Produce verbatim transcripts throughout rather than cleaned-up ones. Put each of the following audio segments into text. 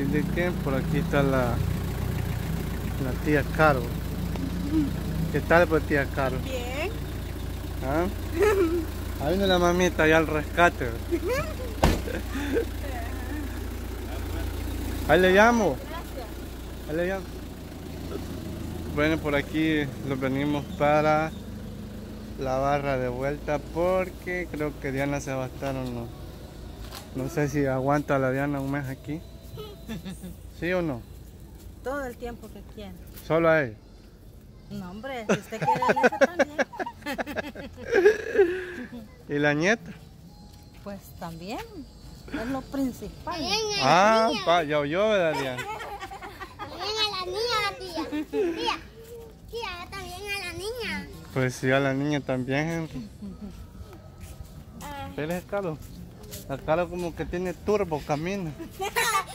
decirle que por aquí está la, la tía Caro. ¿Qué tal, pues, tía Caro? Bien. ¿Ah? Ahí viene la mamita ya al rescate. Ahí le llamo. Ahí le llamo. Bueno, por aquí los venimos para la barra de vuelta porque creo que Diana se va a estar o no. No sé si aguanta la Diana un mes aquí. ¿Sí o no? Todo el tiempo que quiera. ¿Solo a él? No, hombre, si usted quiere eso también. ¿Y la nieta? Pues también. Es lo principal. Ah, pa, ya oyó, ¿verdad, Diana? También a la niña, la tía. Tía, tía, también a la niña. Pues sí, a la niña también, Henry. ¿Ves el Caro? La Caro como que tiene turbo, camina. Pura,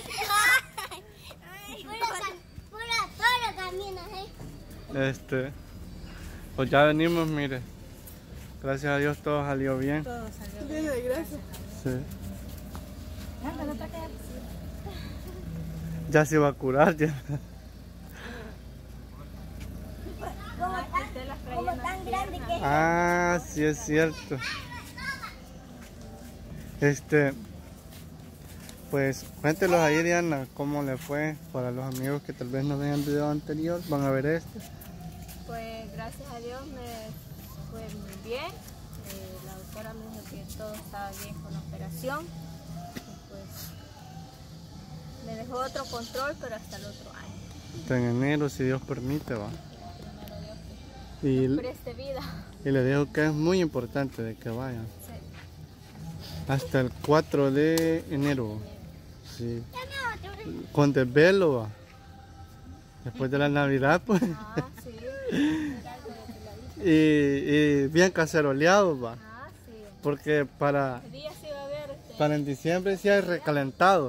pura, pura camina, ¿eh? Este, pues ya venimos, mire. Gracias a Dios todo salió bien. Todo salió bien. Gracias. Sí. Ya se va a curar ya. Como tan grande que... Ah, sí es cierto. Este, pues cuéntelos ahí, Diana, cómo le fue para los amigos que tal vez no vean el video anterior, van a ver este. Pues gracias a Dios me fue muy bien. Eh, la doctora me dijo que todo estaba bien con la operación. Y pues me dejó otro control, pero hasta el otro año. Hasta en enero, si Dios permite, va. Primero Dios Y, que preste vida. y le digo que es muy importante de que vayan. Sí. Hasta el cuatro de enero. Sí. Con desvelo, va. Después de la Navidad, pues. Ah, sí. y, y bien caceroleado, va. Ah, sí. Porque para, El día sí va a haber este, para en diciembre sí hay recalentado.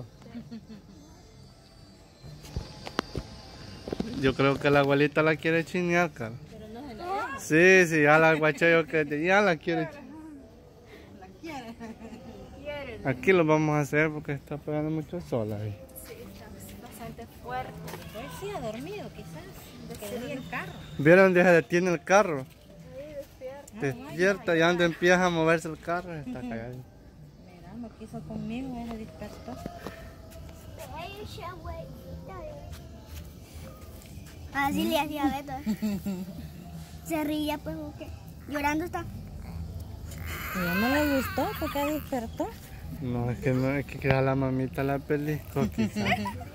Yo creo que la abuelita la quiere chinear, cara. pero no se la deja. Sí, sí, ya la guacho que ya la quiere chinear. Quieren. Aquí lo vamos a hacer porque está pegando mucho sol ahí. Sí, está bastante fuerte. Pues sí, ha dormido quizás. Que venía el carro. ¿Vieron dónde se detiene el carro? Ahí despierta. Despierta y donde empieza a moverse el carro está callado. Mira, no quiso conmigo, ella se despertó. Así le hacía Beto. Se reía, pues, ¿o qué? Llorando está. Y ya no le gustó porque despertó. No, es que no, es que queda la mamita la pellizco quizás.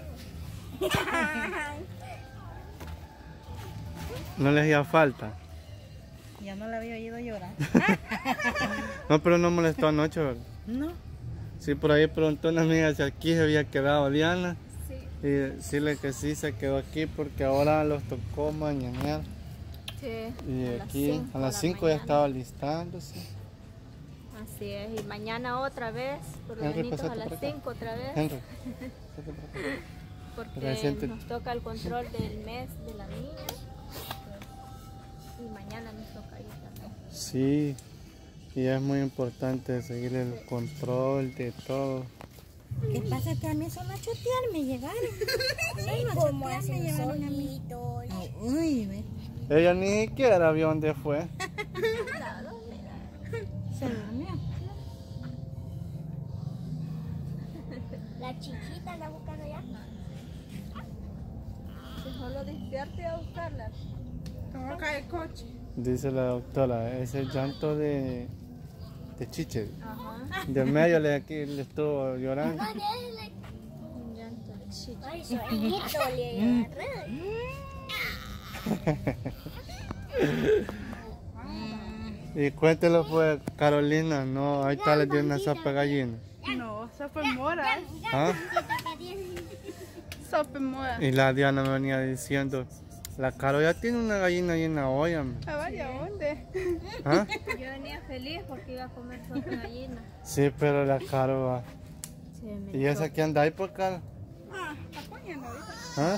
No le hacía falta. Ya no la había oído llorar. No, pero no molestó anoche, ¿verdad? No. Sí, por ahí preguntó una amiga si aquí se había quedado Diana. Sí. Y decirle que sí se quedó aquí porque ahora los tocó mañanear. Sí. Y a las aquí cinco a de las la cinco ya mañana. estaba listándose. Así es, y mañana otra vez, por lo Henry, menos a pásate las por acá. cinco otra vez, Henry, pásate por acá. porque Presente. nos toca el control del mes de la niña, pues, y mañana nos toca ir también. Sí, y es muy importante seguir el control de todo. ¿Qué pasa? Que a mí solo a chotear me llegaron. Solo a Como chotear me hacen llegaron a mí. solitos. Uy, ve. Ella ni siquiera vio dónde fue. Se durmió. La chiquita la buscando ya. Si solo despierte a buscarla. ¿Cómo cae el coche? Dice la doctora, es el llanto de, de Chiche. Ajá. De medio le, aquí le estuvo llorando. Un llanto de chicha. Ay, sueñito le agarré. Y cuéntelo pues, Carolina, no, ahí está le dio una sopa de gallina. No, sopa en mora. ¿Ah? Sopa en mora. Y la Diana me venía diciendo, la Caro ya tiene una gallina ahí en la olla. me. ¿A vaya dónde? ¿Ah? Yo venía feliz porque iba a comer sopa de gallina. Sí, pero la Caro va. Sí, me ¿Y esa que anda ahí por Caro? Ah, está poniendo ahorita. ¿Ah?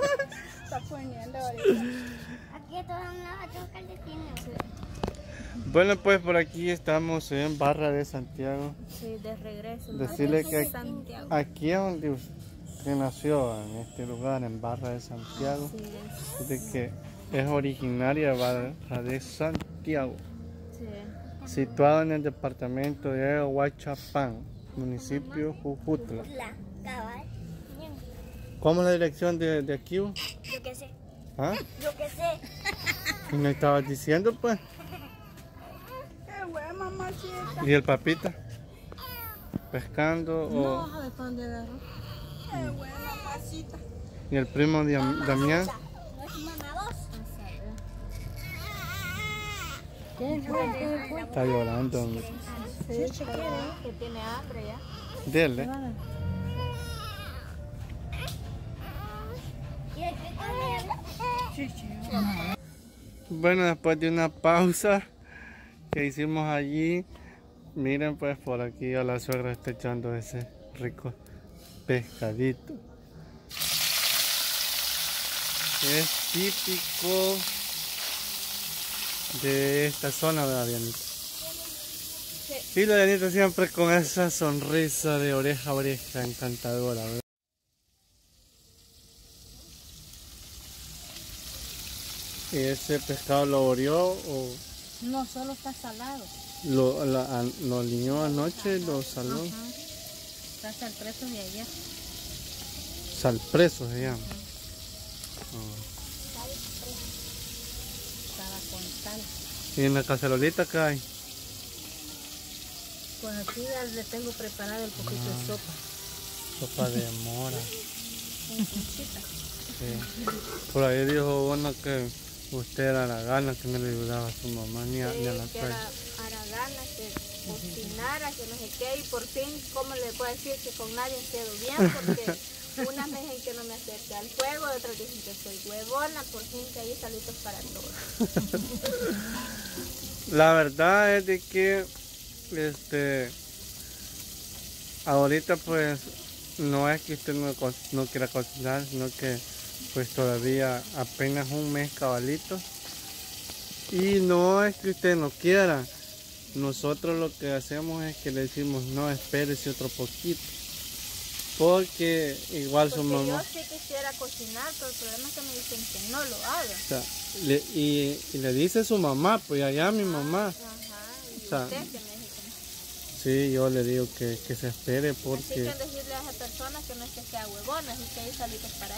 Está poniendo ahorita. Aquí todas las otras calcetines. Bueno, pues por aquí estamos en Barra de Santiago. Sí, de regreso. Decirle que Santiago. aquí es donde usted nació, en este lugar, en Barra de Santiago. Sí, es. De que es originaria de Barra de Santiago, Sí. situado en el departamento de Huachapán, municipio Jujutla. La cabal. ¿Cómo es la dirección de, de aquí? Yo qué sé. ¿Ah? Yo qué sé. ¿Y me estabas diciendo, pues? Qué buena mamacita. ¿Y el papita? ¿Pescando No, o...? ¿sabes para dónde agarró? Qué buena mamacita. ¿Y el primo de Am- Damián? ¿No es mamá vos? ¿Qué? ¿Qué? ¿Qué? Está llorando, hombre. Sí, que tiene hambre ya. Dele. ¿Y el que come? Bueno, después de una pausa que hicimos allí, miren pues por aquí a la suegra está echando ese rico pescadito. Es típico de esta zona, ¿verdad, Dianita? Y la Dianita siempre con esa sonrisa de oreja a oreja encantadora, ¿verdad? ¿Y ese pescado lo orió o No, solo está salado. lo, la- a- lo aliñó anoche y lo saló? Ajá. Está hasta el precio de ayer. Salpreso se llama. Estaba con sal. ¿Y en la cacerolita qué hay? Pues aquí ya le tengo preparado el poquito de sopa. Sopa de mora. Sí. Por ahí dijo uno que usted era la gana, que no le ayudaba a su mamá ni a, ni a la que suegra. era aragana, que cocinara, que no sé qué, y por fin, ¿cómo le puedo decir que con nadie quedo bien? Porque unas me dicen que no me acerque al fuego, otras dicen que soy huevona, por fin que hay salitos para todos. La verdad es de que este ahorita pues no es que usted no, co- no quiera cocinar, sino que pues todavía apenas un mes cabalito. Y no es que usted no quiera. Nosotros lo que hacemos es que le decimos no, espérese otro poquito. Porque igual su Porque yo mamá. sí quisiera cocinar, pero el problema es que me dicen que no lo haga. O sea, le- y, y le dice su mamá, pues allá mi mamá. Ajá, y O sea, usted que me dice que no. Sí, yo le digo que, que se espere Así que porque decirle a esa persona que no es que sea huevona, así que hay salitos para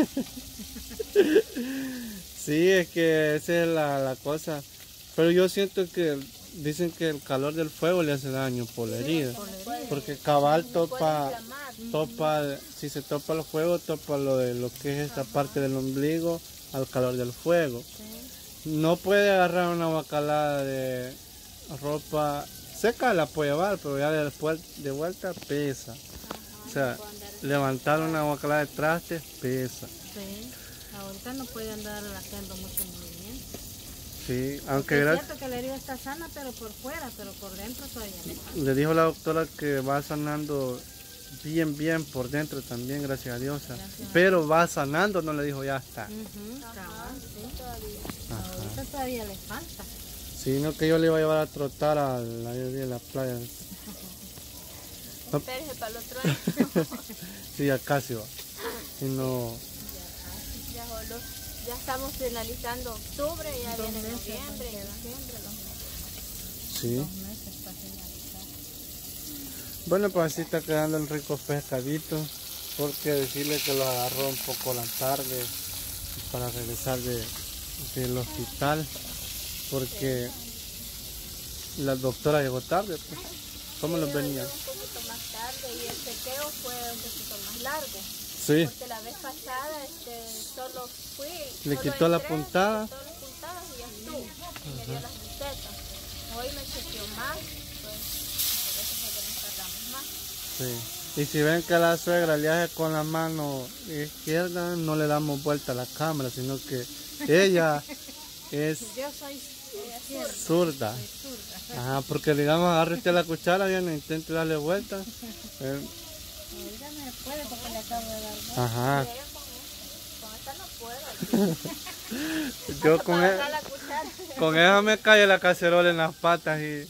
ella. sí, es que esa es la, la cosa. Pero yo siento que dicen que el calor del fuego le hace daño por la herida. Porque cabal topa, topa, si se topa el fuego, topa lo de lo que es esta parte del ombligo al calor del fuego. No puede agarrar una bacalada de ropa seca, la puede llevar, pero ya después de vuelta pesa. O sea, levantar una bacalada de trastes pesa. Sí. Ahorita no puede andar haciendo mucho movimiento. Sí, Porque aunque es gracias. cierto que la herida está sana, pero por fuera, pero por dentro todavía no. Le dijo la doctora que va sanando bien, bien por dentro también, gracias a Dios. o sea, Gracias. Pero va sanando, no le dijo ya está. Ujú, cabal, sí. Ajá. Ahorita todavía le falta. Sino que yo le iba a llevar a trotar a la, de la playa. Espérese para el otro año. Sí, ya casi va. Y no, Ya, solo- ya estamos finalizando octubre, ya Dos viene meses, noviembre, ¿no? diciembre, los meses. sí. Dos meses para finalizar. Bueno, pues así está quedando el rico pescadito. Porque decirle que lo agarró un poco la tarde para regresar de, del hospital. Porque la doctora llegó tarde. Pues. ¿Cómo los Sí, venía? un poquito más tarde y el chequeo fue un poquito más largo. Sí. Porque la vez pasada este, solo fui. Le solo quitó la entré, puntada. le quitó las puntadas y ya estuvo. Y me dio las recetas. Hoy me chequeó más, pues por eso fue que nos tardamos más. Sí. Y si ven que la suegra le hace con la mano izquierda, no le damos vuelta a la cámara, sino que ella es Yo soy izquierda, zurda. soy zurda. Ajá, porque digamos, agarre usted la cuchara, bien, intente darle vuelta. Eh, Ahorita no se puede porque le acabo de dar vuelta. ajá. Y ella con, con esta no puedo. Yo con Para él. agarrar la cuchara Con esa me cae la cacerola en las patas y...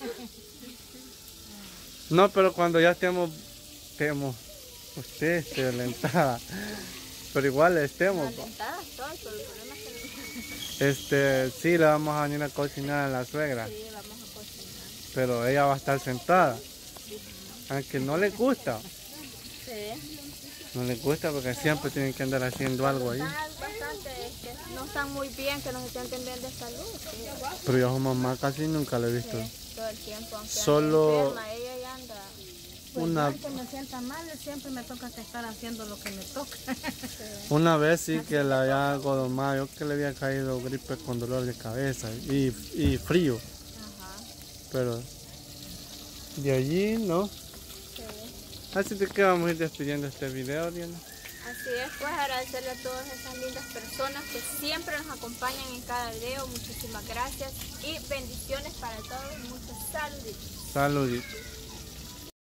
No, pero cuando ya estemos... estemos... Usted esté violentada. Pero igual estemos. Violentada estoy, pero el problema es que no. Este, sí, le vamos a venir a cocinar a la suegra. Sí, vamos a cocinar. Pero ella va a estar sentada. Aunque no le gusta. Sí. No le gusta porque siempre tienen que andar haciendo algo ahí. Están bastante, que no están muy bien, que no se sienten bien de salud. Sí. Pero yo a su mamá casi nunca la he visto. Sí, todo el tiempo, aunque Solo- anda enferma, ella ya anda. Pues Una, igual que me sienta mal, siempre me toca que estar haciendo lo que me toca. una vez sí que la había godomado, yo que le había caído gripe con dolor de cabeza y, y frío. Ajá. Pero de allí no. Sí. Así de que vamos a ir despidiendo este video, Diana. Así es, pues agradecerle a todas esas lindas personas que siempre nos acompañan en cada video. Muchísimas gracias y bendiciones para todos. Muchos saluditos. Saluditos.